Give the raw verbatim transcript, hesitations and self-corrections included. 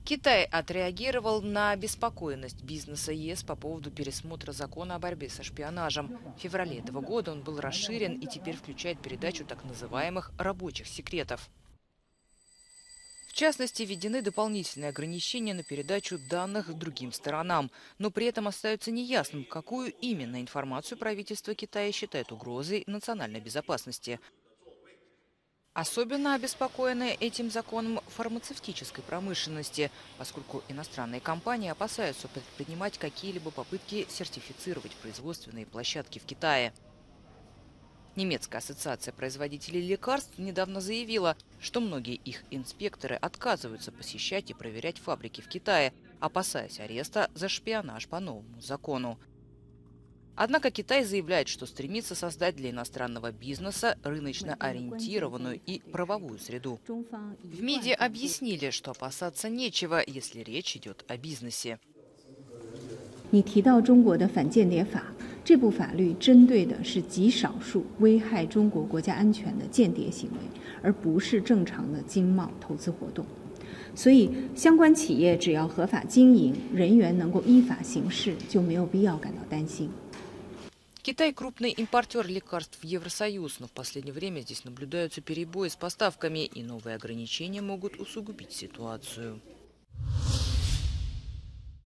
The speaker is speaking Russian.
Китай отреагировал на обеспокоенность бизнеса ЕС по поводу пересмотра закона о борьбе со шпионажем. В феврале этого года он был расширен и теперь включает передачу так называемых рабочих секретов. В частности, введены дополнительные ограничения на передачу данных другим сторонам, но при этом остается неясным, какую именно информацию правительство Китая считает угрозой национальной безопасности. Особенно обеспокоены этим законом фармацевтической промышленности, поскольку иностранные компании опасаются предпринимать какие-либо попытки сертифицировать производственные площадки в Китае. Немецкая ассоциация производителей лекарств недавно заявила, что многие их инспекторы отказываются посещать и проверять фабрики в Китае, опасаясь ареста за шпионаж по новому закону. Однако Китай заявляет, что стремится создать для иностранного бизнеса рыночно ориентированную и правовую среду. В МИДе объяснили, что опасаться нечего, если речь идет о бизнесе. 你提到中国的反间谍法，这部法律针对的是极少数危害中国国家安全的间谍行为，而不是正常的经贸投资活动。所以，相关企业只要合法经营，人员能够依法行事，就没有必要感到担心。 Китай – крупный импортер лекарств в Евросоюз, но в последнее время здесь наблюдаются перебои с поставками, и новые ограничения могут усугубить ситуацию.